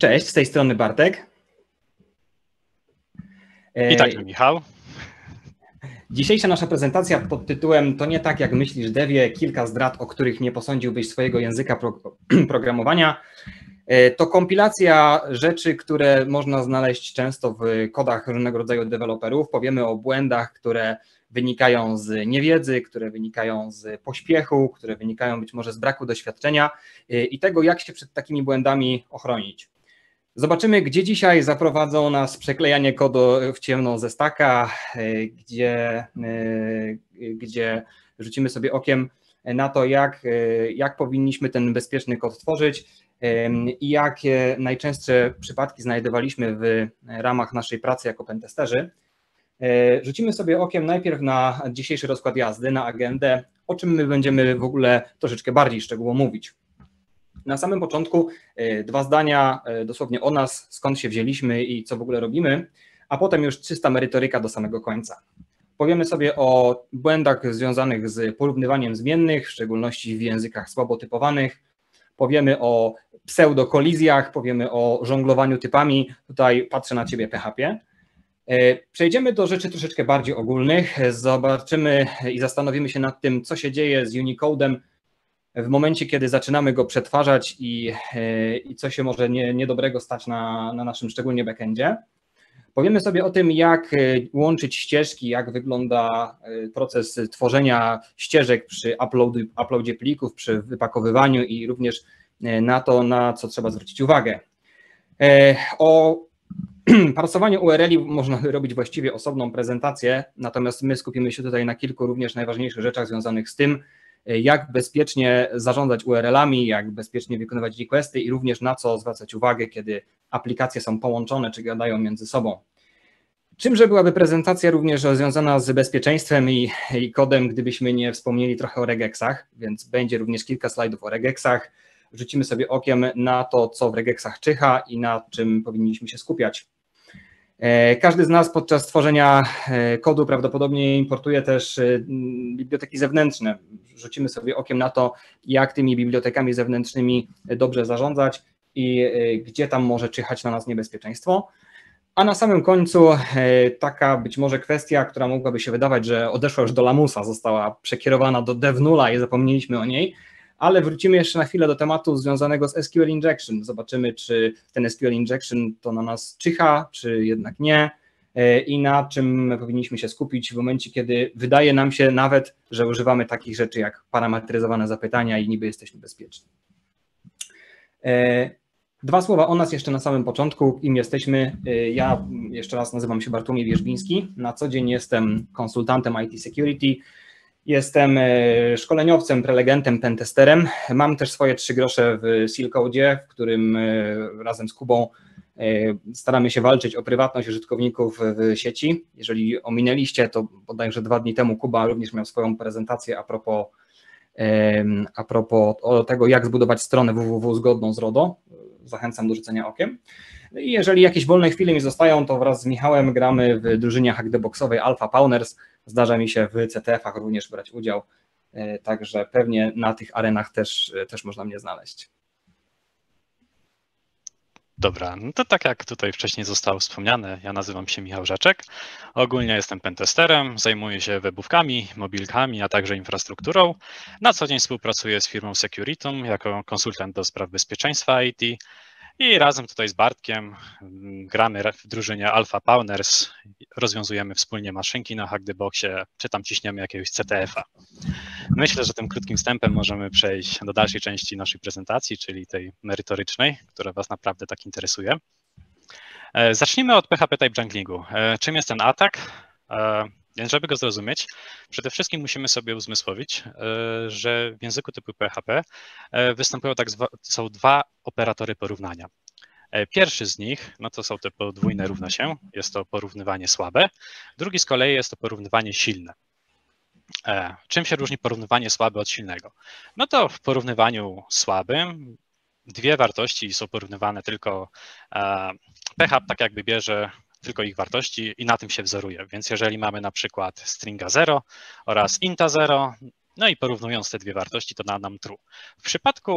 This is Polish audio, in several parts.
Cześć, z tej strony Bartek. I także Michał. Dzisiejsza nasza prezentacja pod tytułem To nie tak jak myślisz devie, kilka zdrad, o których nie posądziłbyś swojego języka programowania. To kompilacja rzeczy, które można znaleźć często w kodach różnego rodzaju deweloperów. Powiemy o błędach, które wynikają z niewiedzy, które wynikają z pośpiechu, które wynikają być może z braku doświadczenia i tego, jak się przed takimi błędami ochronić. Zobaczymy, gdzie dzisiaj zaprowadzą nas przeklejanie kodu w ciemno ze staka, gdzie rzucimy sobie okiem na to, jak powinniśmy ten bezpieczny kod tworzyć i jakie najczęstsze przypadki znajdowaliśmy w ramach naszej pracy jako pentesterzy. Rzucimy sobie okiem najpierw na dzisiejszy rozkład jazdy, na agendę, o czym my będziemy w ogóle troszeczkę bardziej szczegółowo mówić. Na samym początku dwa zdania dosłownie o nas, skąd się wzięliśmy i co w ogóle robimy, a potem już czysta merytoryka do samego końca. Powiemy sobie o błędach związanych z porównywaniem zmiennych, w szczególności w językach słabo typowanych. Powiemy o pseudokolizjach, powiemy o żonglowaniu typami. Tutaj patrzę na Ciebie, PHP. Przejdziemy do rzeczy troszeczkę bardziej ogólnych. Zobaczymy i zastanowimy się nad tym, co się dzieje z Unicodem w momencie, kiedy zaczynamy go przetwarzać i co się może niedobrego stać na naszym szczególnie backendzie. Powiemy sobie o tym, jak łączyć ścieżki, jak wygląda proces tworzenia ścieżek przy uploadzie plików, przy wypakowywaniu i również na to, na co trzeba zwrócić uwagę. O parsowaniu URL-i można robić właściwie osobną prezentację, natomiast my skupimy się tutaj na kilku również najważniejszych rzeczach związanych z tym, jak bezpiecznie zarządzać URL-ami, jak bezpiecznie wykonywać requesty i również na co zwracać uwagę, kiedy aplikacje są połączone czy gadają między sobą. Czymże byłaby prezentacja również związana z bezpieczeństwem i kodem, gdybyśmy nie wspomnieli trochę o regexach, więc będzie również kilka slajdów o regexach. Rzucimy sobie okiem na to, co w regexach czyha i na czym powinniśmy się skupiać. Każdy z nas podczas tworzenia kodu prawdopodobnie importuje też biblioteki zewnętrzne. Rzucimy sobie okiem na to, jak tymi bibliotekami zewnętrznymi dobrze zarządzać i gdzie tam może czyhać na nas niebezpieczeństwo. A na samym końcu taka być może kwestia, która mogłaby się wydawać, że odeszła już do lamusa, została przekierowana do DevNulla i zapomnieliśmy o niej, ale wrócimy jeszcze na chwilę do tematu związanego z SQL Injection. Zobaczymy, czy ten SQL Injection to na nas czyha, czy jednak nie i na czym powinniśmy się skupić w momencie, kiedy wydaje nam się nawet, że używamy takich rzeczy jak parametryzowane zapytania i niby jesteśmy bezpieczni. Dwa słowa o nas jeszcze na samym początku, kim jesteśmy. Ja jeszcze raz nazywam się Bartłomiej Wierzbiński, na co dzień jestem konsultantem IT Security. Jestem szkoleniowcem, prelegentem, pentesterem. Mam też swoje 3 grosze w Silcodzie, w którym razem z Kubą staramy się walczyć o prywatność użytkowników w sieci. Jeżeli ominęliście, to bodajże 2 dni temu Kuba również miał swoją prezentację a propos tego, jak zbudować stronę www zgodną z RODO. Zachęcam do rzucenia okiem. I jeżeli jakieś wolne chwile mi zostają, to wraz z Michałem gramy w drużynie hacktheboxowej Alpha Pawners. Zdarza mi się w CTF-ach również brać udział, także pewnie na tych arenach też można mnie znaleźć. Dobra, no to tak jak tutaj wcześniej zostało wspomniane, ja nazywam się Michał Rzeczek. Ogólnie jestem pentesterem, zajmuję się webówkami, mobilkami, a także infrastrukturą. Na co dzień współpracuję z firmą Securitum jako konsultant do spraw bezpieczeństwa IT. I razem tutaj z Bartkiem gramy w drużynie Alpha Pawners, rozwiązujemy wspólnie maszynki na hacktheboxie, czy tam ciśniemy jakiegoś CTF-a. Myślę, że tym krótkim wstępem możemy przejść do dalszej części naszej prezentacji, czyli tej merytorycznej, która Was naprawdę tak interesuje. Zacznijmy od PHP Type Junglingu. Czym jest ten atak? Więc żeby go zrozumieć, przede wszystkim musimy sobie uzmysłowić, że w języku typu PHP występują są 2 operatory porównania. Pierwszy z nich no to są te podwójne równa się, jest to porównywanie słabe, drugi z kolei jest to porównywanie silne. Czym się różni porównywanie słabe od silnego? No to w porównywaniu słabym 2 wartości są porównywane tylko, PHP tak jakby bierze tylko ich wartości i na tym się wzoruje. Więc jeżeli mamy na przykład stringa 0 oraz inta 0, no i porównując te 2 wartości, to da nam true. W przypadku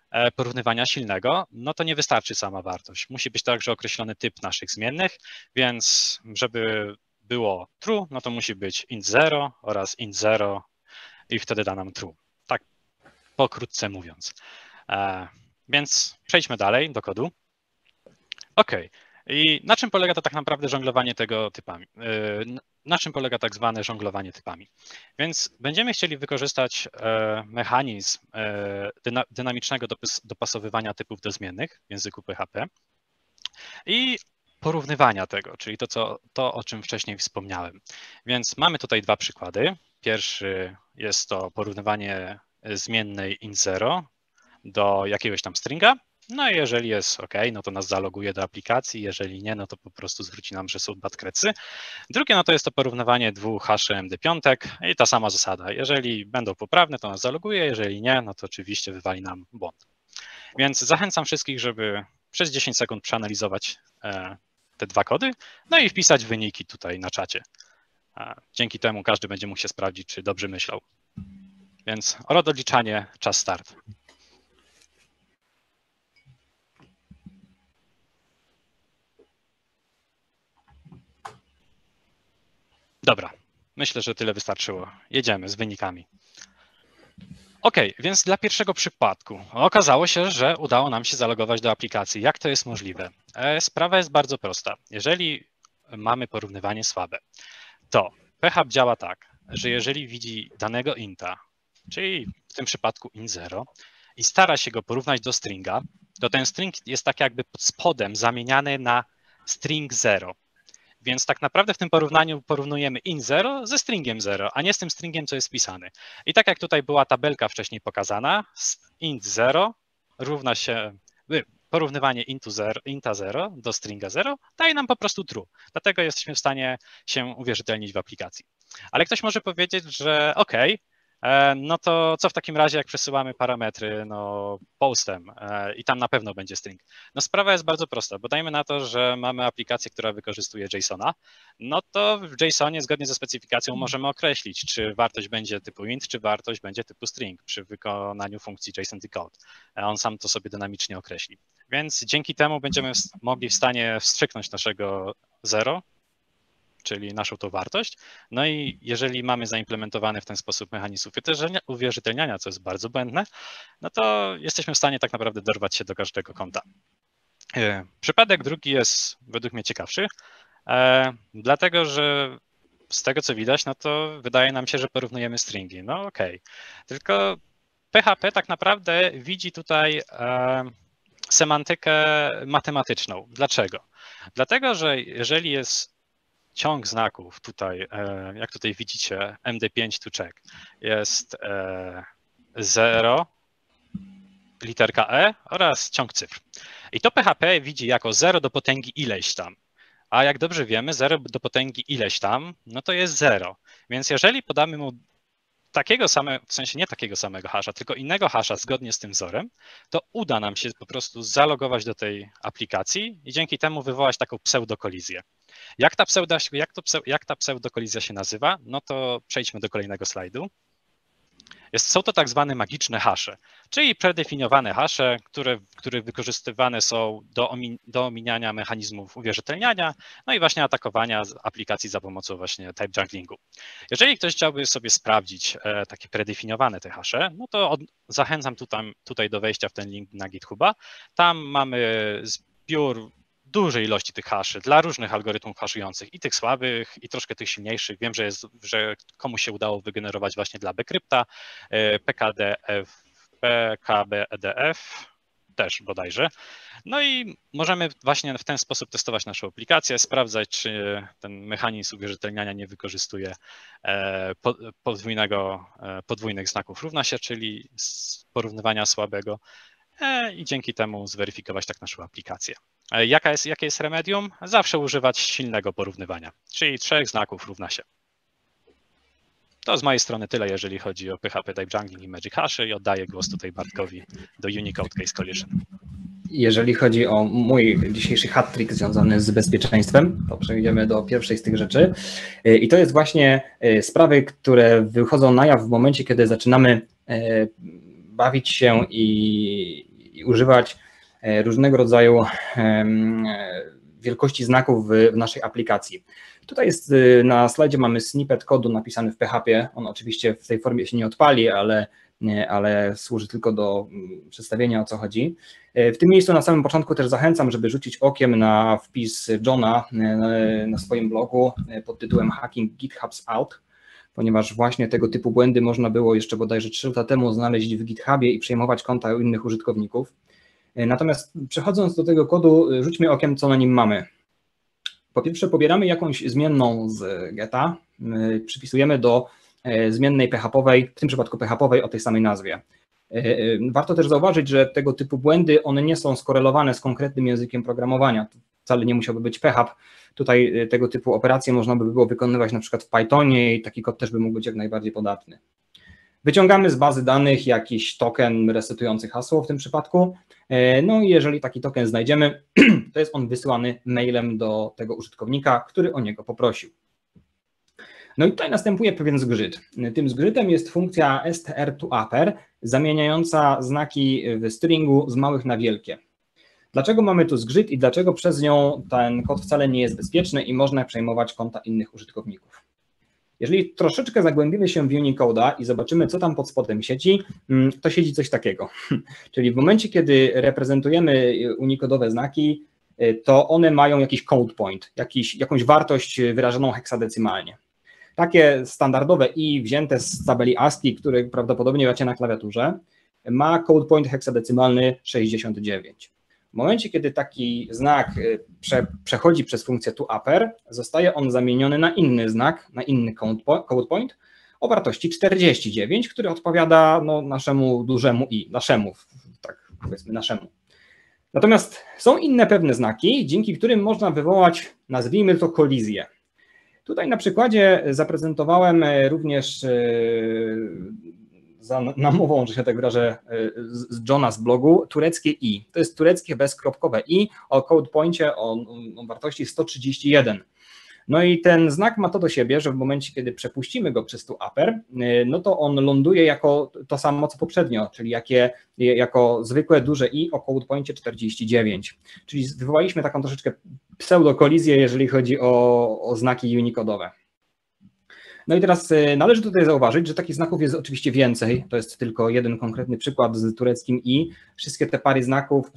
porównywania silnego, no to nie wystarczy sama wartość. Musi być także określony typ naszych zmiennych, więc żeby było true, no to musi być int 0 oraz int 0 i wtedy da nam true. Tak pokrótce mówiąc. Więc przejdźmy dalej do kodu. OK. I na czym polega to tak naprawdę żonglowanie tego typami? Na czym polega tak zwane żonglowanie typami? Więc będziemy chcieli wykorzystać mechanizm dynamicznego dopasowywania typów do zmiennych w języku PHP i porównywania tego, czyli to, o czym wcześniej wspomniałem. Więc mamy tutaj dwa przykłady. Pierwszy jest to porównywanie zmiennej int0 do jakiegoś tam stringa. No i jeżeli jest OK, no to nas zaloguje do aplikacji, jeżeli nie, no to po prostu zwróci nam, że są bad krecy. Drugie, no to jest to porównywanie dwóch haszy MD5 i ta sama zasada. Jeżeli będą poprawne, to nas zaloguje, jeżeli nie, no to oczywiście wywali nam błąd. Więc zachęcam wszystkich, żeby przez 10 sekund przeanalizować te dwa kody, no i wpisać wyniki tutaj na czacie. Dzięki temu każdy będzie mógł się sprawdzić, czy dobrze myślał. Więc odliczanie, czas start. Dobra, myślę, że tyle wystarczyło. Jedziemy z wynikami. OK, więc dla pierwszego przypadku okazało się, że udało nam się zalogować do aplikacji. Jak to jest możliwe? Sprawa jest bardzo prosta. Jeżeli mamy porównywanie słabe, to PHP działa tak, że jeżeli widzi danego inta, czyli w tym przypadku int0 i stara się go porównać do stringa, to ten string jest tak jakby pod spodem zamieniany na string 0. Więc tak naprawdę w tym porównaniu porównujemy int0 ze stringiem 0, a nie z tym stringiem, co jest wpisany. I tak jak tutaj była tabelka wcześniej pokazana, int0 równa się porównywanie inta 0 do stringa 0 daje nam po prostu true. Dlatego jesteśmy w stanie się uwierzytelnić w aplikacji. Ale ktoś może powiedzieć, że OK, no to co w takim razie, jak przesyłamy parametry postem i tam na pewno będzie string? No sprawa jest bardzo prosta, bo dajmy na to, że mamy aplikację, która wykorzystuje JSON-a, no to w JSON-ie zgodnie ze specyfikacją możemy określić, czy wartość będzie typu int, czy wartość będzie typu string przy wykonaniu funkcji JSON decode. On sam to sobie dynamicznie określi. Więc dzięki temu będziemy mogli w stanie wstrzyknąć naszego 0, czyli naszą tą wartość. No i jeżeli mamy zaimplementowany w ten sposób mechanizm uwierzytelniania, co jest bardzo błędne, no to jesteśmy w stanie tak naprawdę dorwać się do każdego konta. Przypadek drugi jest według mnie ciekawszy, dlatego że z tego co widać, no to wydaje nam się, że porównujemy stringi. No okej. Tylko PHP tak naprawdę widzi tutaj semantykę matematyczną. Dlaczego? Dlatego, że jeżeli jest ciąg znaków tutaj, jak tutaj widzicie, MD5 to check, jest 0, literka E oraz ciąg cyfr. I to PHP widzi jako 0 do potęgi ileś tam. A jak dobrze wiemy, 0 do potęgi ileś tam, no to jest 0. Więc jeżeli podamy mu takiego samego, w sensie nie takiego samego hasza, tylko innego hasza zgodnie z tym wzorem, to uda nam się po prostu zalogować do tej aplikacji i dzięki temu wywołać taką pseudokolizję. Jak ta pseudokolizja się nazywa? No to przejdźmy do kolejnego slajdu. Są to tak zwane magiczne hasze, czyli predefiniowane hasze, które wykorzystywane są do omijania mechanizmów uwierzytelniania, no i właśnie atakowania aplikacji za pomocą właśnie type junglingu. Jeżeli ktoś chciałby sobie sprawdzić takie predefiniowane te hasze, no to zachęcam tutaj do wejścia w ten link na GitHuba. Tam mamy zbiór dużej ilości tych haszy dla różnych algorytmów haszujących, i tych słabych, i troszkę tych silniejszych. Wiem, że komuś się udało wygenerować właśnie dla Bcrypta, PKBEDF też bodajże. No i możemy właśnie w ten sposób testować naszą aplikację, sprawdzać, czy ten mechanizm uwierzytelniania nie wykorzystuje podwójnych znaków równa się, czyli porównywania słabego, i dzięki temu zweryfikować tak naszą aplikację. Jakie jest remedium? Zawsze używać silnego porównywania, czyli 3 znaków równa się. To z mojej strony tyle, jeżeli chodzi o PHP Type Jungling i Magic Hash, i oddaję głos tutaj Bartkowi do Unicode Case Collision. Jeżeli chodzi o mój dzisiejszy hat-trick związany z bezpieczeństwem, to przejdziemy do pierwszej z tych rzeczy. I to jest właśnie sprawy, które wychodzą na jaw w momencie, kiedy zaczynamy bawić się i i używać różnego rodzaju wielkości znaków w naszej aplikacji. Tutaj jest na slajdzie mamy snippet kodu napisany w PHP. On oczywiście w tej formie się nie odpali, ale służy tylko do przedstawienia, o co chodzi. W tym miejscu na samym początku też zachęcam, żeby rzucić okiem na wpis Johna na swoim blogu pod tytułem Hacking GitHub's Out, ponieważ właśnie tego typu błędy można było jeszcze bodajże 3 lata temu znaleźć w GitHubie i przejmować konta innych użytkowników. Natomiast przechodząc do tego kodu, rzućmy okiem, co na nim mamy. Po pierwsze, pobieramy jakąś zmienną z geta, przypisujemy do zmiennej PHP-owej, w tym przypadku PHP-owej o tej samej nazwie. Warto też zauważyć, że tego typu błędy, one nie są skorelowane z konkretnym językiem programowania. Wcale nie musiałby być PHP. Tutaj tego typu operacje można by było wykonywać na przykład w Pythonie i taki kod też by mógł być jak najbardziej podatny. Wyciągamy z bazy danych jakiś token resetujący hasło w tym przypadku. No i jeżeli taki token znajdziemy, to jest on wysyłany mailem do tego użytkownika, który o niego poprosił. No i tutaj następuje pewien zgrzyt. Tym zgrzytem jest funkcja str2upper zamieniająca znaki w stringu z małych na wielkie. Dlaczego mamy tu zgrzyt i dlaczego przez nią ten kod wcale nie jest bezpieczny i można przejmować konta innych użytkowników? Jeżeli troszeczkę zagłębimy się w Unicode'a i zobaczymy, co tam pod spodem siedzi, to siedzi coś takiego. Czyli w momencie, kiedy reprezentujemy unikodowe znaki, to one mają jakiś code point, jakąś wartość wyrażoną heksadecymalnie. Takie standardowe i wzięte z tabeli ASCII, które prawdopodobnie macie na klawiaturze, ma code point heksadecymalny 69. W momencie, kiedy taki znak przechodzi przez funkcję toUpper, zostaje on zamieniony na inny znak, na inny code point o wartości 49, który odpowiada naszemu dużemu i, naszemu, tak powiedzmy naszemu. Natomiast są inne pewne znaki, dzięki którym można wywołać, nazwijmy to, kolizję. Tutaj na przykładzie zaprezentowałem również za namową, że się tak wyrażę, z Johna z blogu, tureckie i. To jest tureckie bezkropkowe i o code poincie o wartości 131. No i ten znak ma to do siebie, że w momencie, kiedy przepuścimy go przez toUpper, no to on ląduje jako to samo, co poprzednio, czyli jako zwykłe duże i o code poincie 49. Czyli wywołaliśmy taką troszeczkę pseudokolizję, jeżeli chodzi o znaki unikodowe. No i teraz należy tutaj zauważyć, że takich znaków jest oczywiście więcej. To jest tylko jeden konkretny przykład z tureckim i. Wszystkie te pary znaków,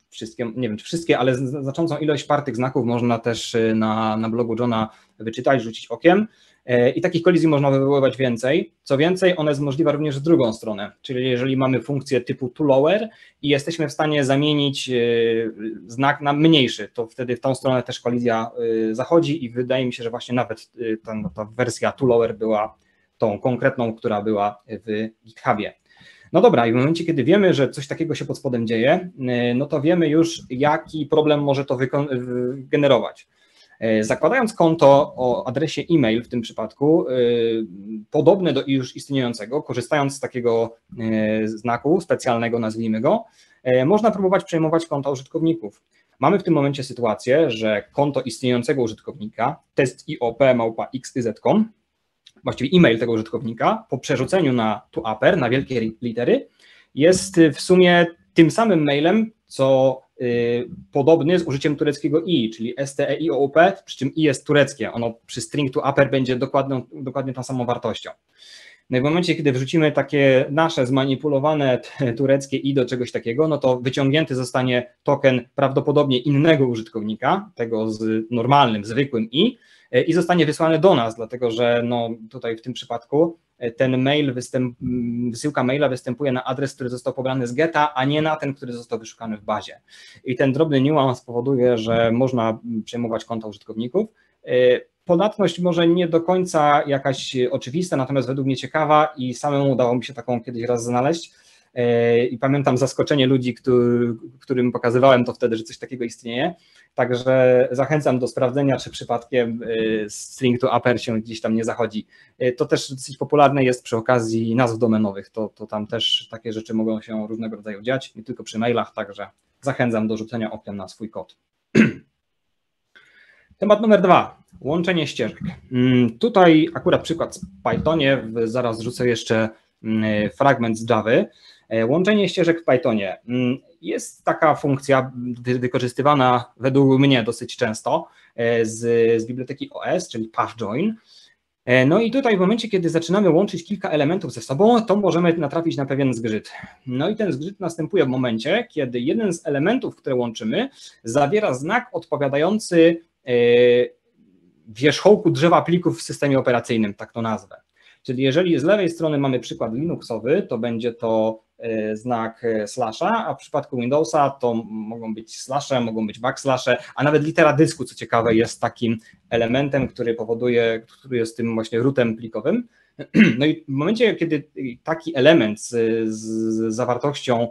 nie wiem czy wszystkie, ale znaczącą ilość par tych znaków można też na blogu Johna wyczytać, rzucić okiem. I takich kolizji można wywoływać więcej. Co więcej, ona jest możliwa również w drugą stronę, czyli jeżeli mamy funkcję typu toLower i jesteśmy w stanie zamienić znak na mniejszy, to wtedy w tą stronę też kolizja zachodzi i wydaje mi się, że właśnie nawet ta wersja toLower była tą konkretną, która była w GitHubie. No dobra, i w momencie, kiedy wiemy, że coś takiego się pod spodem dzieje, no to wiemy już, jaki problem może to generować. Zakładając konto o adresie e-mail w tym przypadku, podobne do już istniejącego, korzystając z takiego znaku specjalnego, nazwijmy go, można próbować przejmować konta użytkowników. Mamy w tym momencie sytuację, że konto istniejącego użytkownika, test.iop@xyz.com, właściwie e-mail tego użytkownika, po przerzuceniu na toUpper, na wielkie litery, jest w sumie tym samym mailem, co podobny z użyciem tureckiego i, czyli STEIOOP, przy czym i jest tureckie. Ono przy string toUpper będzie dokładnie tą samą wartością. No i w momencie, kiedy wrzucimy takie nasze zmanipulowane tureckie i do czegoś takiego, no to wyciągnięty zostanie token prawdopodobnie innego użytkownika, tego z normalnym, zwykłym i zostanie wysłany do nas, dlatego że tutaj w tym przypadku ten mail, wysyłka maila występuje na adres, który został pobrany z geta, a nie na ten, który został wyszukany w bazie. I ten drobny niuans powoduje, że można przejmować konta użytkowników. Podatność może nie do końca jakaś oczywista, natomiast według mnie ciekawa i samemu udało mi się taką kiedyś raz znaleźć. I pamiętam zaskoczenie ludzi, którym pokazywałem to wtedy, że coś takiego istnieje. Także zachęcam do sprawdzenia, czy przypadkiem string toUpper się gdzieś tam nie zachodzi. To też dosyć popularne jest przy okazji nazw domenowych. To tam też takie rzeczy mogą się różnego rodzaju dziać, nie tylko przy mailach, także zachęcam do rzucenia okiem na swój kod. Temat numer 2. Łączenie ścieżek. Tutaj akurat przykład w Pythonie, zaraz rzucę jeszcze fragment z Javy. Łączenie ścieżek w Pythonie. Jest taka funkcja wykorzystywana według mnie dosyć często z biblioteki OS, czyli PathJoin. No i tutaj w momencie, kiedy zaczynamy łączyć kilka elementów ze sobą, to możemy natrafić na pewien zgrzyt. No i ten zgrzyt następuje w momencie, kiedy jeden z elementów, które łączymy, zawiera znak odpowiadający wierzchołku drzewa plików w systemie operacyjnym, tak to nazwę. Czyli jeżeli z lewej strony mamy przykład Linuxowy, to będzie to znak slasha, a w przypadku Windowsa to mogą być slashe, mogą być backslashe, a nawet litera dysku, co ciekawe, jest takim elementem, który jest tym właśnie rootem plikowym. No i w momencie, kiedy taki element z zawartością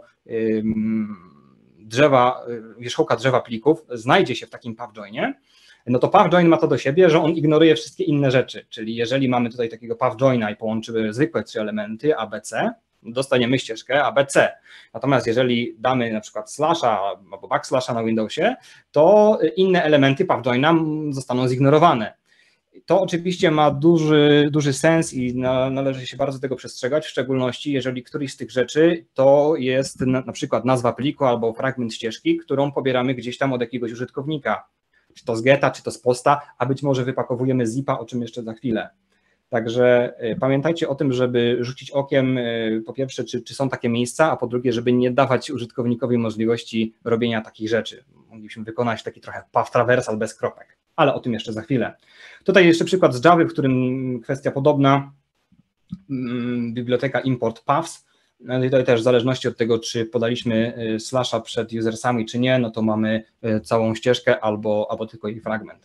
wierzchołka drzewa plików znajdzie się w takim PathJoinie, no to PathJoin ma to do siebie, że on ignoruje wszystkie inne rzeczy, czyli jeżeli mamy tutaj takiego PathJoina i połączymy zwykłe 3 elementy ABC, dostaniemy ścieżkę ABC. Natomiast jeżeli damy na przykład slasha albo backslasha na Windowsie, to inne elementy PathJoina zostaną zignorowane. To oczywiście ma duży sens i należy się bardzo tego przestrzegać, w szczególności jeżeli któryś z tych rzeczy to jest na przykład nazwa pliku albo fragment ścieżki, którą pobieramy gdzieś tam od jakiegoś użytkownika, czy to z geta, czy to z posta, a być może wypakowujemy zipa, o czym jeszcze za chwilę. Także pamiętajcie o tym, żeby rzucić okiem, po pierwsze, czy są takie miejsca, a po drugie, żeby nie dawać użytkownikowi możliwości robienia takich rzeczy. Moglibyśmy wykonać taki trochę path traversal bez kropek, ale o tym jeszcze za chwilę. Tutaj jeszcze przykład z Java, w którym kwestia podobna, biblioteka import paths. No i tutaj też w zależności od tego, czy podaliśmy slasha przed usersami, czy nie, no to mamy całą ścieżkę albo tylko jej fragment.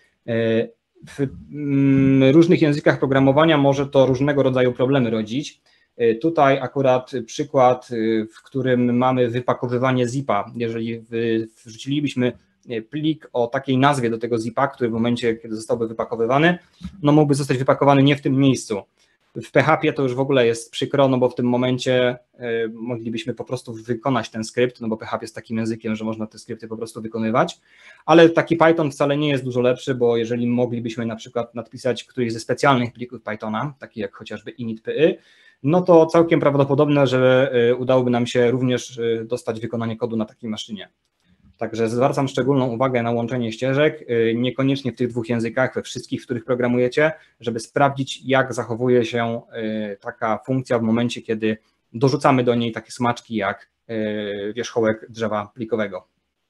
W różnych językach programowania może to różnego rodzaju problemy rodzić. Tutaj akurat przykład, w którym mamy wypakowywanie zipa. Jeżeli wrzucilibyśmy plik o takiej nazwie do tego zipa, który w momencie, kiedy zostałby wypakowywany, no mógłby zostać wypakowany nie w tym miejscu. W PHP to już w ogóle jest przykro, no bo w tym momencie moglibyśmy po prostu wykonać ten skrypt, no bo PHP jest takim językiem, że można te skrypty po prostu wykonywać, ale taki Python wcale nie jest dużo lepszy, bo jeżeli moglibyśmy na przykład nadpisać któryś ze specjalnych plików Pythona, taki jak chociażby init.py, no to całkiem prawdopodobne, że udałoby nam się również dostać wykonanie kodu na takiej maszynie. Także zwracam szczególną uwagę na łączenie ścieżek, niekoniecznie w tych 2 językach, we wszystkich, w których programujecie, żeby sprawdzić, jak zachowuje się taka funkcja w momencie, kiedy dorzucamy do niej takie smaczki jak wierzchołek drzewa plikowego.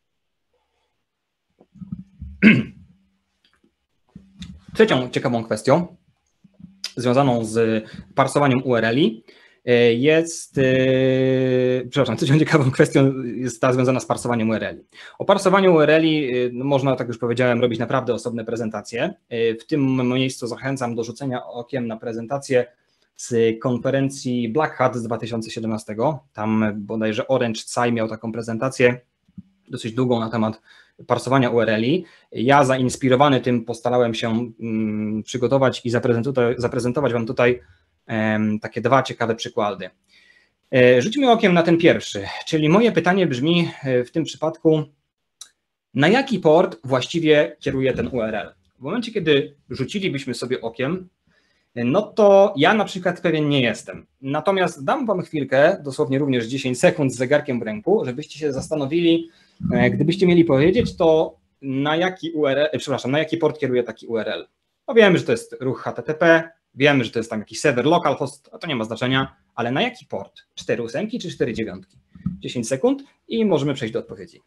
Trzecią ciekawą kwestią związaną z parsowaniem URL-i trzecią ciekawą kwestią jest ta związana z parsowaniem URL-i. O parsowaniu URL-i można, tak już powiedziałem, robić naprawdę osobne prezentacje. W tym miejscu zachęcam do rzucenia okiem na prezentację z konferencji Black Hat z 2017. Tam bodajże Orange CAI miał taką prezentację dosyć długą na temat parsowania URL-i. Ja zainspirowany tym postarałem się przygotować i zaprezentować Wam tutaj takie 2 ciekawe przykłady. Rzućmy okiem na ten pierwszy, czyli moje pytanie brzmi w tym przypadku, na jaki port właściwie kieruje ten URL? W momencie, kiedy rzucilibyśmy sobie okiem, no to ja na przykład pewien nie jestem. Natomiast dam Wam chwilkę, dosłownie również 10 sekund z zegarkiem w ręku, żebyście się zastanowili, gdybyście mieli powiedzieć, to na jaki port kieruje taki URL? No wiemy, że to jest ruch HTTP, wiemy, że to jest tam jakiś serwer localhost, a to nie ma znaczenia, ale na jaki port? 4.8 czy 4.9? 10 sekund i możemy przejść do odpowiedzi.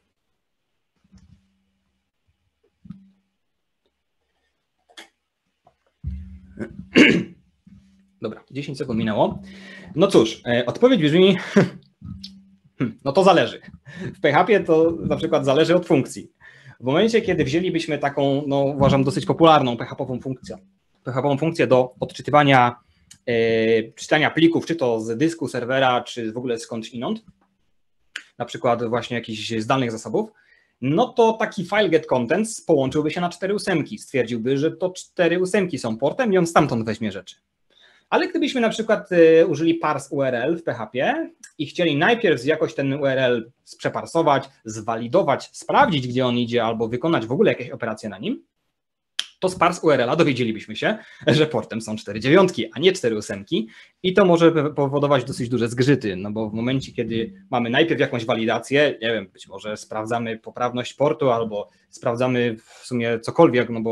Dobra, 10 sekund minęło. No cóż, odpowiedź brzmi, no to zależy. W PHP to na przykład zależy od funkcji. W momencie, kiedy wzięlibyśmy taką, no uważam, dosyć popularną PHP-ową funkcję do odczytywania, czytania plików, czy to z dysku serwera, czy w ogóle skądś inąd, na przykład właśnie jakichś zdalnych zasobów, no to taki file get contents połączyłby się na 4.8, stwierdziłby, że to 4.8 są portem i on stamtąd weźmie rzeczy. Ale gdybyśmy na przykład użyli parse URL w PHP i chcieli najpierw jakoś ten URL przeparsować, zwalidować, sprawdzić, gdzie on idzie, albo wykonać w ogóle jakieś operacje na nim, to z parse URL-a dowiedzielibyśmy się, że portem są 4 dziewiątki, a nie 4 ósemki i to może powodować dosyć duże zgrzyty, no bo w momencie, kiedy mamy najpierw jakąś walidację, nie wiem, być może sprawdzamy poprawność portu albo sprawdzamy w sumie cokolwiek, no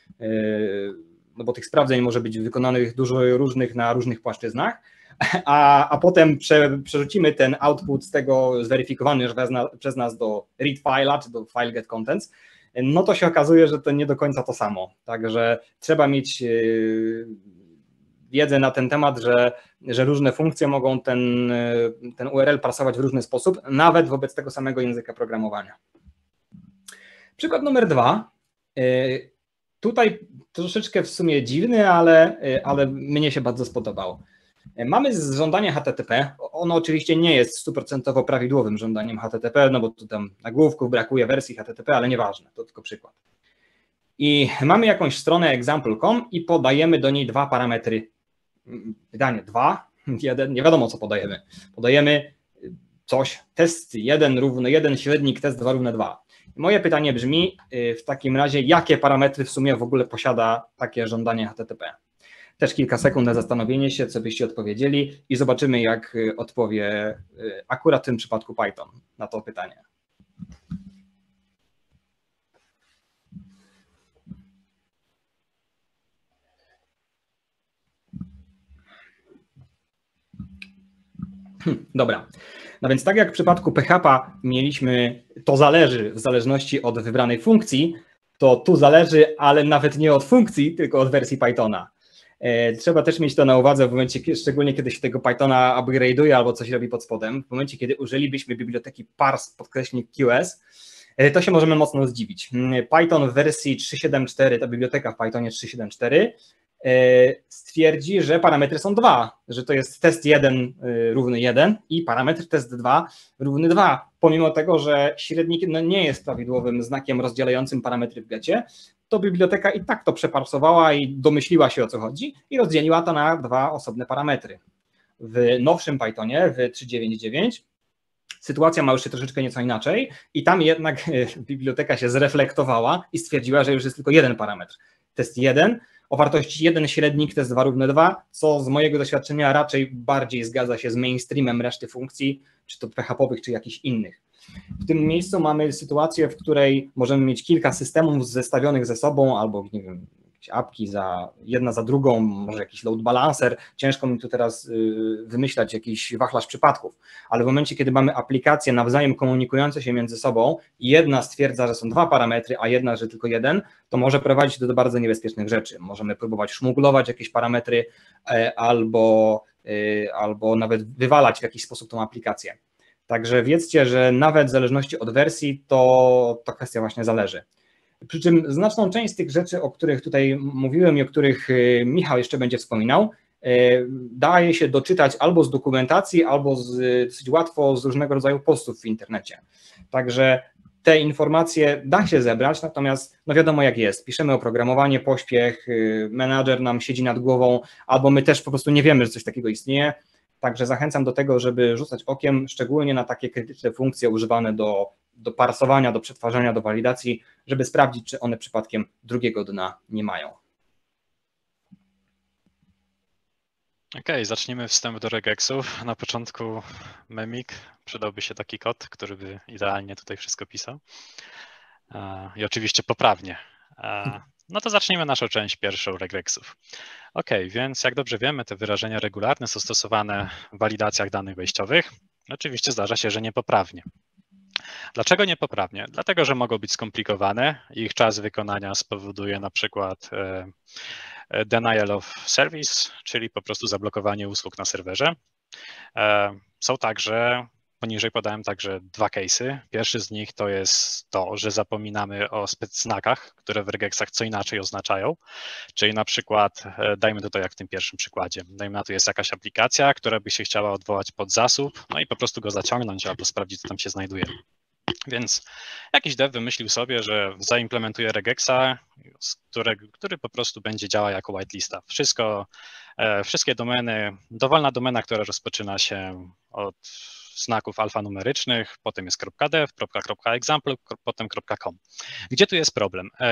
bo tych sprawdzeń może być wykonanych dużo różnych na różnych płaszczyznach, a potem przerzucimy ten output z tego zweryfikowany już przez nas do read file'a czy do file get contents, no to się okazuje, że to nie do końca to samo. Także trzeba mieć wiedzę na ten temat, że różne funkcje mogą ten URL parsować w różny sposób, nawet wobec tego samego języka programowania. Przykład numer 2. Tutaj troszeczkę w sumie dziwny, ale mnie się bardzo spodobał. Mamy żądanie HTTP, ono oczywiście nie jest 100% prawidłowym żądaniem HTTP, no bo tu tam nagłówków brakuje wersji HTTP, ale nieważne, to tylko przykład. I mamy jakąś stronę example.com i podajemy do niej 2 parametry. Pytanie 2, 1, nie wiadomo co podajemy. Podajemy coś, test 1 równy 1, średnik test 2 równe 2. Moje pytanie brzmi w takim razie, jakie parametry w sumie w ogóle posiada takie żądanie HTTP? Też kilka sekund na zastanowienie się, co byście odpowiedzieli i zobaczymy, jak odpowie akurat w tym przypadku Python na to pytanie. Dobra, no więc tak jak w przypadku PHP mieliśmy to zależy w zależności od wybranej funkcji, to tu zależy, ale nawet nie od funkcji, tylko od wersji Pythona. Trzeba też mieć to na uwadze w momencie, szczególnie kiedy się tego Pythona upgrade'uje albo coś robi pod spodem. W momencie, kiedy użylibyśmy biblioteki parse_QS, to się możemy mocno zdziwić. Python w wersji 3.7.4, ta biblioteka w Pythonie 3.7.4 stwierdzi, że parametry są 2, że to jest test 1 równy 1 i parametr test 2 równy 2, pomimo tego, że średnik nie jest prawidłowym znakiem rozdzielającym parametry w getcie, to biblioteka i tak to przeparsowała i domyśliła się o co chodzi i rozdzieliła to na 2 osobne parametry. W nowszym Pythonie, w 3.9.9 sytuacja ma już się troszeczkę nieco inaczej i tam jednak biblioteka się zreflektowała i stwierdziła, że już jest tylko jeden parametr. Test 1 o wartości 1, średnik test 2 równe 2, co z mojego doświadczenia raczej bardziej zgadza się z mainstreamem reszty funkcji, czy to PHP-owych, czy jakichś innych. W tym miejscu mamy sytuację, w której możemy mieć kilka systemów zestawionych ze sobą, albo nie wiem, jakieś apki jedna za drugą, może jakiś load balancer. Ciężko mi tu teraz wymyślać jakiś wachlarz przypadków, ale w momencie, kiedy mamy aplikacje nawzajem komunikujące się między sobą i jedna stwierdza, że są 2 parametry, a jedna, że tylko 1, to może prowadzić do bardzo niebezpiecznych rzeczy. Możemy próbować szmuglować jakieś parametry albo nawet wywalać w jakiś sposób tą aplikację. Także wiedzcie, że nawet w zależności od wersji to kwestia właśnie zależy. Przy czym znaczną część z tych rzeczy, o których tutaj mówiłem i o których Michał jeszcze będzie wspominał, daje się doczytać albo z dokumentacji, albo dosyć łatwo z różnego rodzaju postów w internecie. Także te informacje da się zebrać, natomiast no wiadomo jak jest, piszemy oprogramowanie, pośpiech, menadżer nam siedzi nad głową, albo my też po prostu nie wiemy, że coś takiego istnieje. Także zachęcam do tego, żeby rzucać okiem, szczególnie na takie krytyczne funkcje używane do parsowania, do przetwarzania, do walidacji, żeby sprawdzić, czy one przypadkiem drugiego dna nie mają. Okej, zacznijmy wstęp do regexów. Na początku Memik, przydałby się taki kod, który by idealnie tutaj wszystko pisał. I oczywiście poprawnie. No to zacznijmy naszą część pierwszą regexów. Okej, więc jak dobrze wiemy, te wyrażenia regularne są stosowane w walidacjach danych wejściowych. Oczywiście zdarza się, że niepoprawnie. Dlaczego niepoprawnie? Dlatego, że mogą być skomplikowane. Ich czas wykonania spowoduje na przykład denial of service, czyli po prostu zablokowanie usług na serwerze. Są także, poniżej podałem także 2 case'y. Pierwszy z nich to jest to, że zapominamy o specznakach, które w regexach co inaczej oznaczają, czyli na przykład, dajmy to jak w tym pierwszym przykładzie, dajmy na to jest jakaś aplikacja, która by się chciała odwołać pod zasób, no i po prostu go zaciągnąć albo sprawdzić, co tam się znajduje. Więc jakiś dev wymyślił sobie, że zaimplementuje regexa, który po prostu będzie działał jako whitelista. Wszystkie domeny, dowolna domena, która rozpoczyna się od znaków alfanumerycznych, potem jest .dev, .example, potem .com. Gdzie tu jest problem?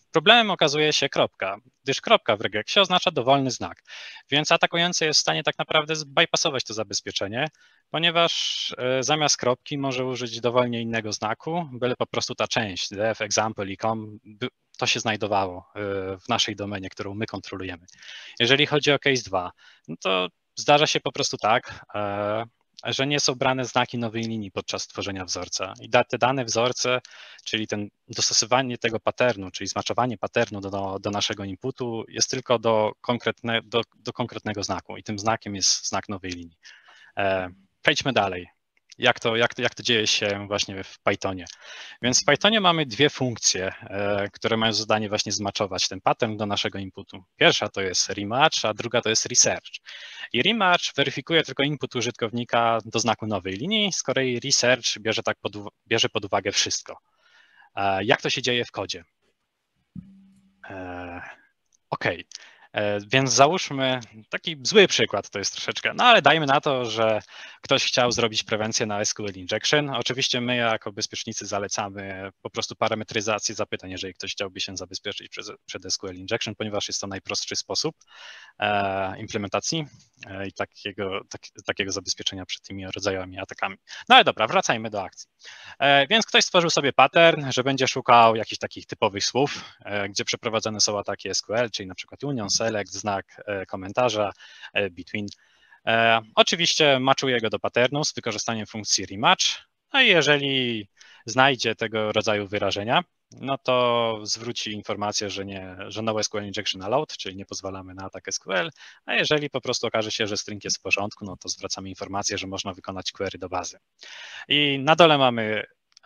Problemem okazuje się kropka, gdyż kropka w regeksie oznacza dowolny znak, więc atakujący jest w stanie tak naprawdę zbypassować to zabezpieczenie, ponieważ zamiast kropki może użyć dowolnie innego znaku, byle po prostu ta część def, example i com to się znajdowało w naszej domenie, którą my kontrolujemy. Jeżeli chodzi o case 2, no to zdarza się po prostu tak, że nie są brane znaki nowej linii podczas tworzenia wzorca i te dane wzorce, czyli dostosowanie tego patternu, czyli zmaczowanie patternu do naszego inputu jest tylko do konkretnego znaku i tym znakiem jest znak nowej linii. Przejdźmy dalej. Jak to dzieje się właśnie w Pythonie. Więc w Pythonie mamy dwie funkcje, które mają zadanie właśnie zmaczować ten pattern do naszego inputu. Pierwsza to jest rematch, a druga to jest research. I rematch weryfikuje tylko input użytkownika do znaku nowej linii, z kolei research bierze pod uwagę wszystko. Jak to się dzieje w kodzie? OK. Więc załóżmy taki zły przykład, to jest troszeczkę, no ale dajmy na to, że ktoś chciał zrobić prewencję na SQL injection. Oczywiście my jako bezpiecznicy zalecamy po prostu parametryzację zapytań, jeżeli ktoś chciałby się zabezpieczyć przed SQL injection, ponieważ jest to najprostszy sposób implementacji i takiego zabezpieczenia przed tymi rodzajami atakami. No ale dobra, wracajmy do akcji. Więc ktoś stworzył sobie pattern, że będzie szukał jakichś takich typowych słów, gdzie przeprowadzane są ataki SQL, czyli na przykład union, select, znak komentarza, between. Oczywiście matchuje go do patternu z wykorzystaniem funkcji rematch, no i jeżeli znajdzie tego rodzaju wyrażenia, no to zwróci informację, że no SQL injection allowed, czyli nie pozwalamy na atak SQL, a jeżeli po prostu okaże się, że string jest w porządku, no to zwracamy informację, że można wykonać query do bazy. I na dole mamy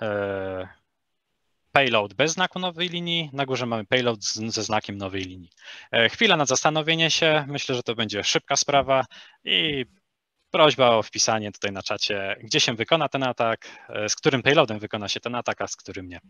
payload bez znaku nowej linii, na górze mamy payload ze znakiem nowej linii. Chwila na zastanowienie się, myślę, że to będzie szybka sprawa i prośba o wpisanie tutaj na czacie, gdzie się wykona ten atak, z którym payloadem wykona się ten atak, a z którym nie.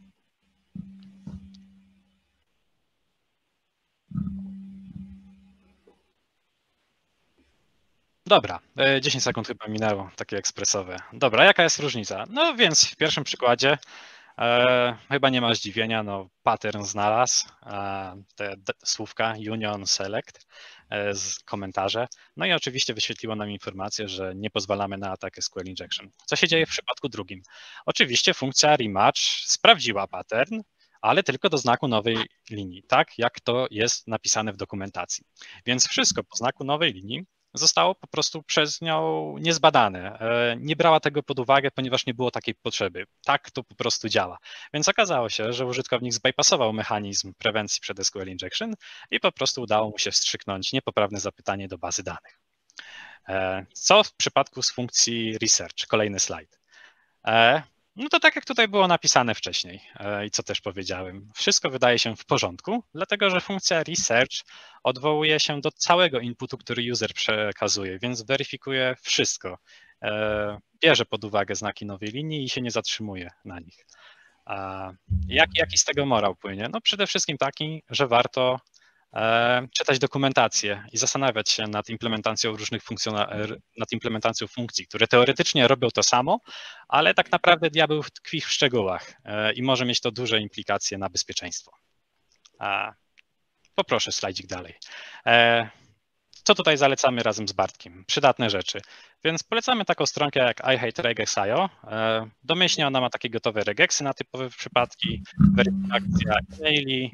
Dobra, 10 sekund chyba minęło, takie ekspresowe. Dobra, jaka jest różnica? No więc w pierwszym przykładzie chyba nie ma zdziwienia, no pattern znalazł, te słówka union, select, z komentarze, no i oczywiście wyświetliło nam informację, że nie pozwalamy na atak SQL injection. Co się dzieje w przypadku drugim? Oczywiście funkcja rematch sprawdziła pattern, ale tylko do znaku nowej linii, tak jak to jest napisane w dokumentacji. Więc wszystko po znaku nowej linii zostało po prostu przez nią niezbadane. Nie brała tego pod uwagę, ponieważ nie było takiej potrzeby. Tak to po prostu działa. Więc okazało się, że użytkownik zbypassował mechanizm prewencji przed SQL injection i po prostu udało mu się wstrzyknąć niepoprawne zapytanie do bazy danych. Co w przypadku z funkcji research? Kolejny slajd. No to tak jak tutaj było napisane wcześniej i co też powiedziałem, wszystko wydaje się w porządku, dlatego że funkcja research odwołuje się do całego inputu, który user przekazuje, więc weryfikuje wszystko. Bierze pod uwagę znaki nowej linii i się nie zatrzymuje na nich. Jaki z tego morał płynie? No przede wszystkim taki, że warto czytać dokumentację i zastanawiać się nad implementacją nad implementacją funkcji, które teoretycznie robią to samo, ale tak naprawdę diabeł tkwi w szczegółach i może mieć to duże implikacje na bezpieczeństwo. Poproszę slajdzik dalej. Co tutaj zalecamy razem z Bartkiem? Przydatne rzeczy. Więc polecamy taką stronkę jak iHateRegex.io. Domyślnie ona ma takie gotowe regexy na typowe przypadki, weryfikacja e-maili,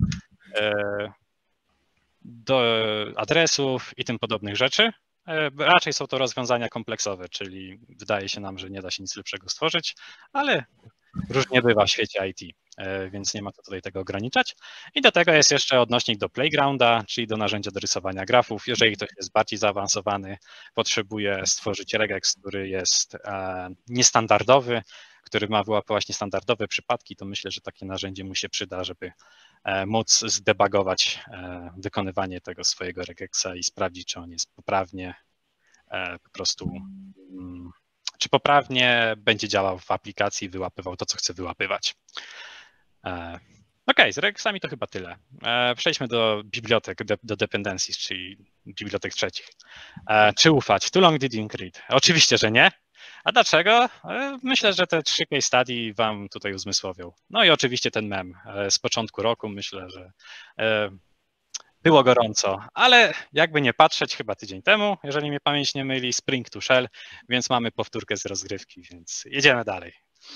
do adresów i tym podobnych rzeczy. Raczej są to rozwiązania kompleksowe, czyli wydaje się nam, że nie da się nic lepszego stworzyć, ale różnie bywa w świecie IT, więc nie ma co tutaj tego ograniczać. I do tego jest jeszcze odnośnik do Playgrounda, czyli do narzędzia do rysowania grafów. Jeżeli ktoś jest bardziej zaawansowany, potrzebuje stworzyć regex, który jest niestandardowy, który ma wyłapywać niestandardowe przypadki, to myślę, że takie narzędzie mu się przyda, żeby móc zdebugować wykonywanie tego swojego regexa i sprawdzić, czy on jest poprawnie po prostu, czy poprawnie będzie działał w aplikacji i wyłapywał to, co chce wyłapywać. OK, z regexami to chyba tyle. Przejdźmy do bibliotek, do dependencies, czyli bibliotek trzecich. Czy ufać? Too long didn't read? Oczywiście, że nie. A dlaczego? Myślę, że te 3 case study wam tutaj uzmysłowią. No i oczywiście ten mem z początku roku, myślę, że było gorąco, ale jakby nie patrzeć, chyba tydzień temu, jeżeli mnie pamięć nie myli, Spring to Shell, więc mamy powtórkę z rozgrywki, więc jedziemy dalej.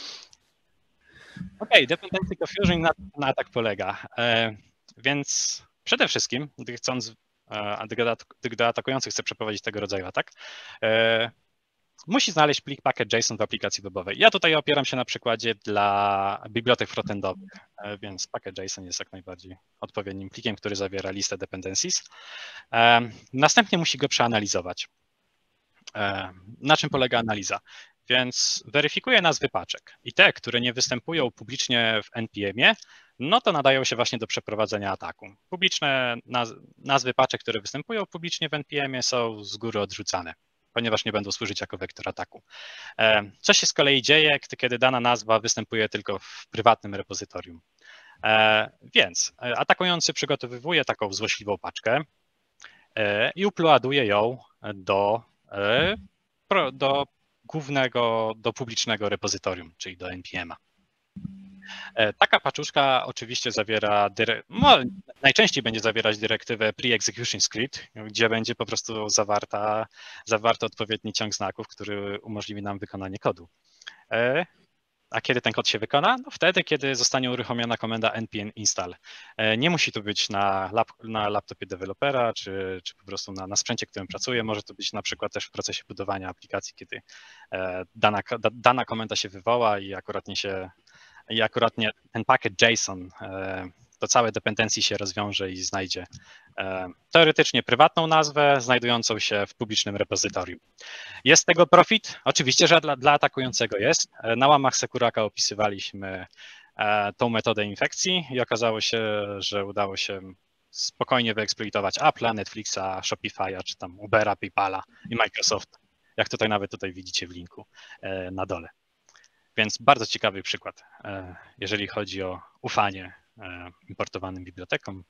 OK, Dependency Confusion na tak polega. Więc przede wszystkim, gdy atakujący chce przeprowadzić tego rodzaju atak, musi znaleźć plik package.json w aplikacji webowej. Ja tutaj opieram się na przykładzie dla bibliotek frontendowych, więc package.json jest jak najbardziej odpowiednim plikiem, który zawiera listę dependencies. Następnie musi go przeanalizować. Na czym polega analiza? Więc weryfikuje nazwy paczek i te, które nie występują publicznie w NPM-ie, no to nadają się właśnie do przeprowadzenia ataku. Publiczne nazwy paczek, które występują publicznie w NPM-ie, są z góry odrzucane, ponieważ nie będą służyć jako wektor ataku. Co się z kolei dzieje, kiedy dana nazwa występuje tylko w prywatnym repozytorium? Więc atakujący przygotowuje taką złośliwą paczkę i uploaduje ją do publicznego repozytorium, czyli do NPM-a. Taka paczuszka oczywiście zawiera, najczęściej będzie zawierać dyrektywę pre-execution script, gdzie będzie po prostu zawarty odpowiedni ciąg znaków, który umożliwi nam wykonanie kodu. A kiedy ten kod się wykona? No wtedy, kiedy zostanie uruchomiona komenda npm install. Nie musi to być na laptopie dewelopera, czy po prostu na sprzęcie, którym pracuje. Może to być na przykład też w procesie budowania aplikacji, kiedy dana komenda się wywoła i akuratnie ten package JSON, to całe dependencji się rozwiąże i znajdzie teoretycznie prywatną nazwę znajdującą się w publicznym repozytorium. Jest z tego profit? Oczywiście, że dla atakującego jest. Na łamach Sekuraka opisywaliśmy tą metodę infekcji i okazało się, że udało się spokojnie wyeksploitować Apple'a, Netflixa, Shopify'a, czy tam Ubera, PayPala i Microsoft, jak nawet widzicie w linku na dole. Więc bardzo ciekawy przykład, jeżeli chodzi o ufanie importowanym bibliotekom.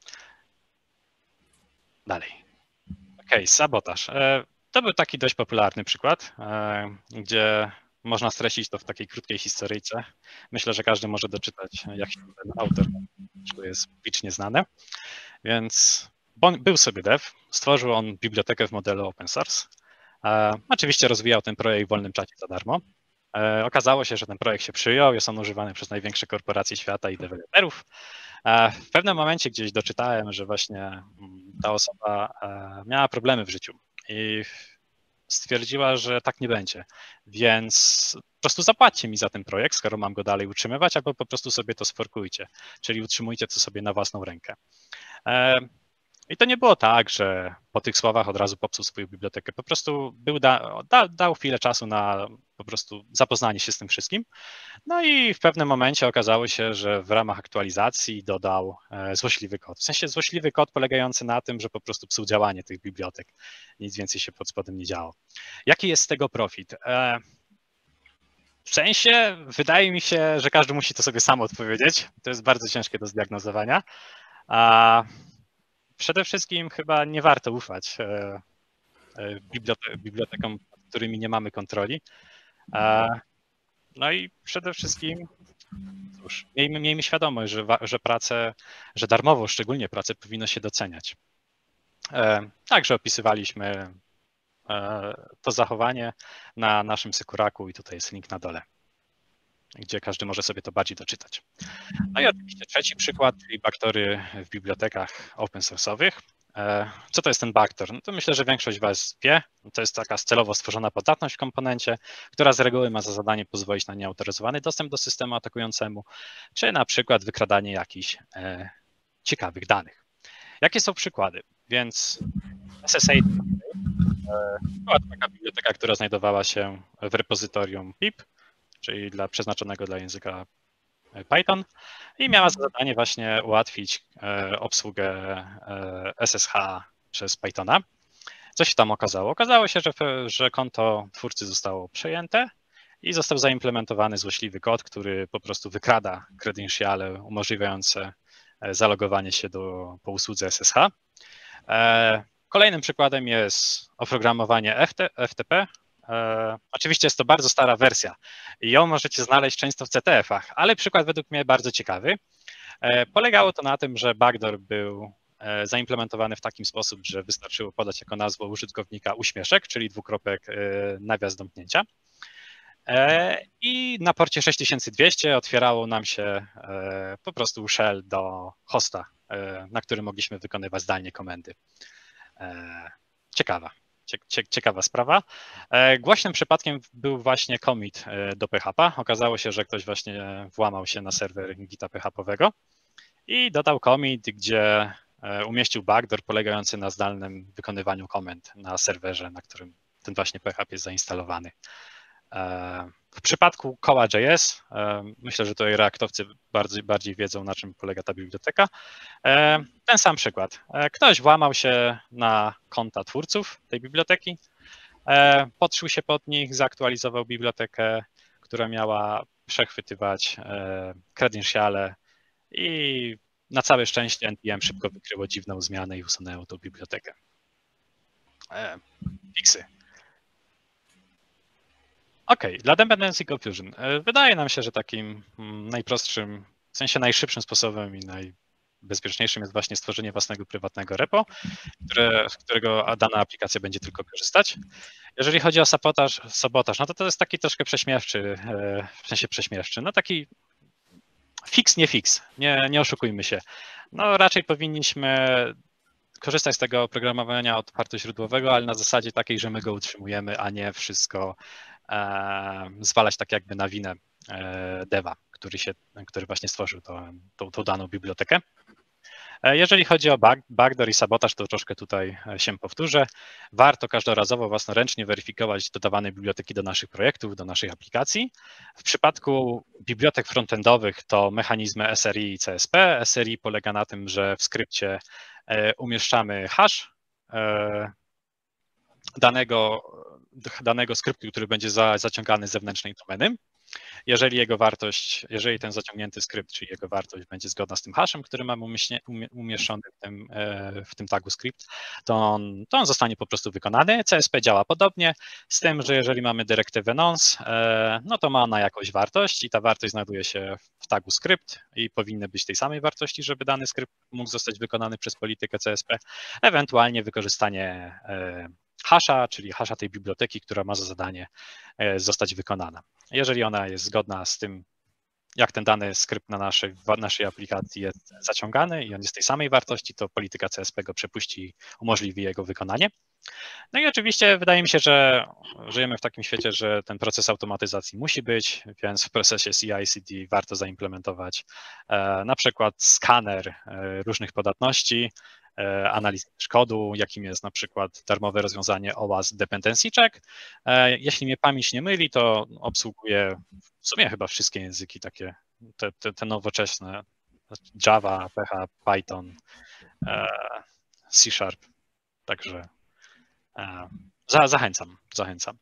Dalej. OK, sabotaż. To był taki dość popularny przykład, gdzie można streścić to w takiej krótkiej historyjce. Myślę, że każdy może doczytać, jak się ten autor, to jest publicznie znane. Więc był sobie dev, stworzył on bibliotekę w modelu open source. Oczywiście rozwijał ten projekt w wolnym czacie za darmo. Okazało się, że ten projekt się przyjął, jest on używany przez największe korporacje świata i deweloperów. W pewnym momencie gdzieś doczytałem, że właśnie ta osoba miała problemy w życiu i stwierdziła, że tak nie będzie, więc po prostu zapłaćcie mi za ten projekt, skoro mam go dalej utrzymywać, albo po prostu sobie to sforkujcie, czyli utrzymujcie to sobie na własną rękę. I to nie było tak, że po tych słowach od razu popsuł swoją bibliotekę. Po prostu dał chwilę czasu na po prostu zapoznanie się z tym wszystkim. No i w pewnym momencie okazało się, że w ramach aktualizacji dodał złośliwy kod. W sensie złośliwy kod polegający na tym, że po prostu psuł działanie tych bibliotek. Nic więcej się pod spodem nie działo. Jaki jest z tego profit? W sensie wydaje mi się, że każdy musi to sobie sam odpowiedzieć. To jest bardzo ciężkie do zdiagnozowania. Przede wszystkim chyba nie warto ufać bibliotekom, nad którymi nie mamy kontroli. No i przede wszystkim, cóż, miejmy świadomość, że darmowo, szczególnie pracę, powinno się doceniać. Także opisywaliśmy to zachowanie na naszym Sekuraku i tutaj jest link na dole, gdzie każdy może sobie to bardziej doczytać. No i oczywiście trzeci przykład, czyli backtory w bibliotekach open source'owych. Co to jest ten backtor? No to myślę, że większość z Was wie. To jest taka celowo stworzona podatność w komponencie, która z reguły ma za zadanie pozwolić na nieautoryzowany dostęp do systemu atakującemu, czy na przykład wykradanie jakichś ciekawych danych. Jakie są przykłady? Więc SSA była to taka biblioteka, która znajdowała się w repozytorium pip, czyli przeznaczonego dla języka Python i miała za zadanie właśnie ułatwić obsługę SSH przez Pythona. Co się tam okazało? Okazało się, że konto twórcy zostało przejęte i został zaimplementowany złośliwy kod, który po prostu wykrada credentiale umożliwiające zalogowanie się po usłudze SSH. Kolejnym przykładem jest oprogramowanie FTP, Oczywiście jest to bardzo stara wersja i ją możecie znaleźć często w CTF-ach, ale przykład według mnie bardzo ciekawy. Polegało to na tym, że backdoor był zaimplementowany w taki sposób, że wystarczyło podać jako nazwę użytkownika uśmieszek, czyli dwukropek nawias domknięcia. I na porcie 6200 otwierało nam się po prostu shell do hosta, na którym mogliśmy wykonywać zdalnie komendy. Ciekawa sprawa. Głośnym przypadkiem był właśnie commit do PHP. Okazało się, że ktoś właśnie włamał się na serwer Gita PHP-owego i dodał commit, gdzie umieścił backdoor polegający na zdalnym wykonywaniu komend na serwerze, na którym ten właśnie PHP jest zainstalowany. W przypadku koła.js, myślę, że tutaj reaktowcy bardziej wiedzą, na czym polega ta biblioteka. Ten sam przykład. Ktoś włamał się na konta twórców tej biblioteki, podszył się pod nich, zaktualizował bibliotekę, która miała przechwytywać credentiale i na całe szczęście NPM szybko wykryło dziwną zmianę i usunęło tą bibliotekę. Fiksy. OK, dla Dependency Confusion. Wydaje nam się, że takim najprostszym, w sensie najszybszym sposobem i najbezpieczniejszym jest właśnie stworzenie własnego prywatnego repo, z którego dana aplikacja będzie tylko korzystać. Jeżeli chodzi o sabotaż, no to jest taki troszkę prześmiewczy, w sensie prześmiewczy, no taki fix, nie fix, nie oszukujmy się. No raczej powinniśmy korzystać z tego oprogramowania otwartoźródłowego, ale na zasadzie takiej, że my go utrzymujemy, a nie wszystko zwalać tak jakby na winę deva, który właśnie stworzył tą daną bibliotekę. Jeżeli chodzi o backdoor i sabotaż, to troszkę tutaj się powtórzę. Warto każdorazowo własnoręcznie weryfikować dodawane biblioteki do naszych projektów, do naszych aplikacji. W przypadku bibliotek frontendowych to mechanizmy SRI i CSP. SRI polega na tym, że w skrypcie umieszczamy hash danego skryptu, który będzie zaciągany z zewnętrznej domeny. Jeżeli ten zaciągnięty skrypt, czyli jego wartość będzie zgodna z tym hashem, który mamy umieszczony w tym tagu script, to on zostanie po prostu wykonany. CSP działa podobnie, z tym, że jeżeli mamy dyrektywę nonce, no to ma ona jakąś wartość i ta wartość znajduje się w tagu script i powinny być tej samej wartości, żeby dany skrypt mógł zostać wykonany przez politykę CSP, ewentualnie wykorzystanie hasha, czyli hasha tej biblioteki, która ma za zadanie zostać wykonana. Jeżeli ona jest zgodna z tym, jak ten dany skrypt na naszej aplikacji jest zaciągany i on jest tej samej wartości, to polityka CSP go przepuści i umożliwi jego wykonanie. No i oczywiście wydaje mi się, że żyjemy w takim świecie, że ten proces automatyzacji musi być, więc w procesie CI/CD warto zaimplementować na przykład skaner różnych podatności, analizy kodu, jakim jest na przykład darmowe rozwiązanie OWASP Dependency Check. Jeśli mnie pamięć nie myli, to obsługuje w sumie chyba wszystkie języki takie, te nowoczesne, Java, PHP, Python, C#. Także zachęcam.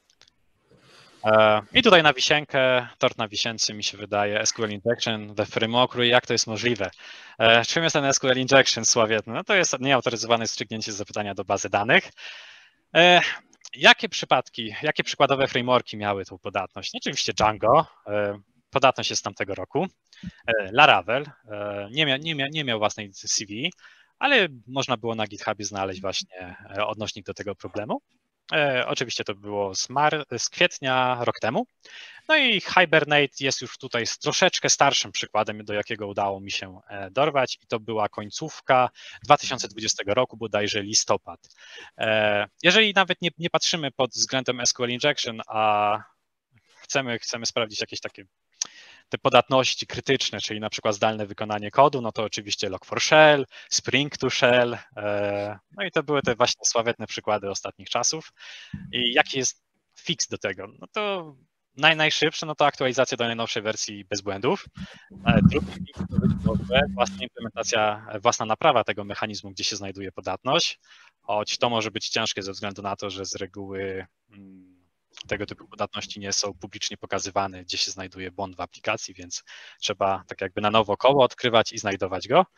I tutaj na wisienkę, tort na wisiency mi się wydaje SQL Injection we frameworku i jak to jest możliwe. Czym jest ten SQL Injection sławietny? No to jest nieautoryzowane strzyknięcie zapytania do bazy danych. Jakie przykładowe frameworki miały tą podatność? Oczywiście Django, podatność jest z tamtego roku. Laravel, nie miał własnej CV, ale można było na GitHubie znaleźć właśnie odnośnik do tego problemu. Oczywiście to było z kwietnia rok temu. No i Hibernate jest już tutaj z troszeczkę starszym przykładem, do jakiego udało mi się dorwać i to była końcówka 2020 roku, bodajże listopad. Jeżeli nawet nie patrzymy pod względem SQL Injection, a chcemy sprawdzić jakieś takie te podatności krytyczne, czyli na przykład zdalne wykonanie kodu, no to oczywiście Log4Shell, Spring2Shell, no i to były te właśnie sławetne przykłady ostatnich czasów. I jaki jest fix do tego? No to najszybsze, no to aktualizacja do najnowszej wersji bez błędów. Drugi fix to być może własna implementacja, własna naprawa tego mechanizmu, gdzie się znajduje podatność, choć to może być ciężkie ze względu na to, że z reguły tego typu podatności nie są publicznie pokazywane, gdzie się znajduje błąd w aplikacji, więc trzeba tak jakby na nowo koło odkrywać i znajdować go.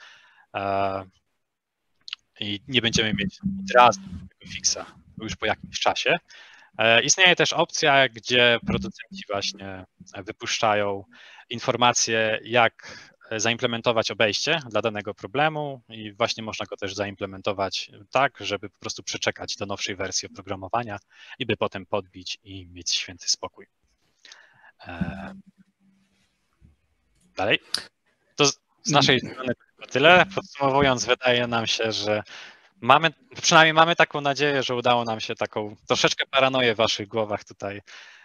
I nie będziemy mieć od razu tego fixa już po jakimś czasie. Istnieje też opcja, gdzie producenci właśnie wypuszczają informacje, jak zaimplementować obejście dla danego problemu i właśnie można go też zaimplementować tak, żeby po prostu przeczekać do nowszej wersji oprogramowania i by potem podbić i mieć święty spokój. Dalej. To z naszej strony tylko tyle. Podsumowując, wydaje nam się, że przynajmniej mamy taką nadzieję, że udało nam się taką troszeczkę paranoję w waszych głowach tutaj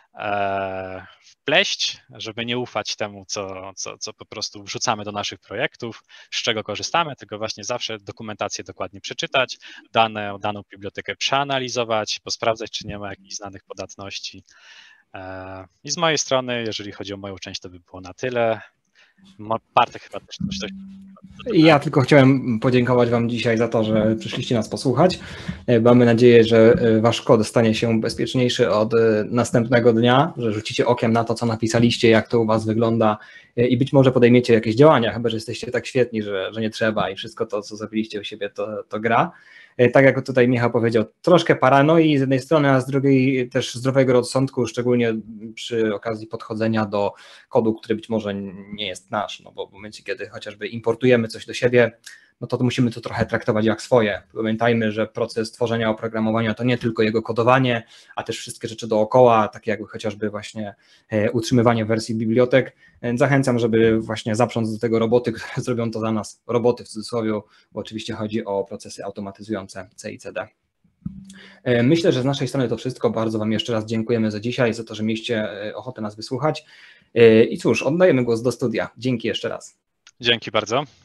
wpleść, żeby nie ufać temu, co po prostu wrzucamy do naszych projektów, z czego korzystamy, tylko właśnie zawsze dokumentację dokładnie przeczytać, daną bibliotekę przeanalizować, posprawdzać, czy nie ma jakichś znanych podatności. I z mojej strony, jeżeli chodzi o moją część, to by było na tyle. Bartek chyba też coś. Ja tylko chciałem podziękować Wam dzisiaj za to, że przyszliście nas posłuchać. Mamy nadzieję, że Wasz kod stanie się bezpieczniejszy od następnego dnia, że rzucicie okiem na to, co napisaliście, jak to u Was wygląda i być może podejmiecie jakieś działania, chyba że jesteście tak świetni, że nie trzeba i wszystko to, co zrobiliście u siebie, to gra. Tak jak tutaj Michał powiedział, troszkę paranoi z jednej strony, a z drugiej też zdrowego rozsądku, szczególnie przy okazji podchodzenia do kodu, który być może nie jest nasz, no bo w momencie, kiedy chociażby importujemy coś do siebie, no to musimy to trochę traktować jak swoje. Pamiętajmy, że proces tworzenia oprogramowania to nie tylko jego kodowanie, a też wszystkie rzeczy dookoła, takie jak chociażby właśnie utrzymywanie wersji bibliotek. Zachęcam, żeby właśnie zaprząc do tego roboty, które zrobią to za nas, roboty w cudzysłowie, bo oczywiście chodzi o procesy automatyzujące C i CD. Myślę, że z naszej strony to wszystko. Bardzo Wam jeszcze raz dziękujemy za dzisiaj, za to, że mieliście ochotę nas wysłuchać. I cóż, oddajemy głos do studia. Dzięki jeszcze raz. Dzięki bardzo.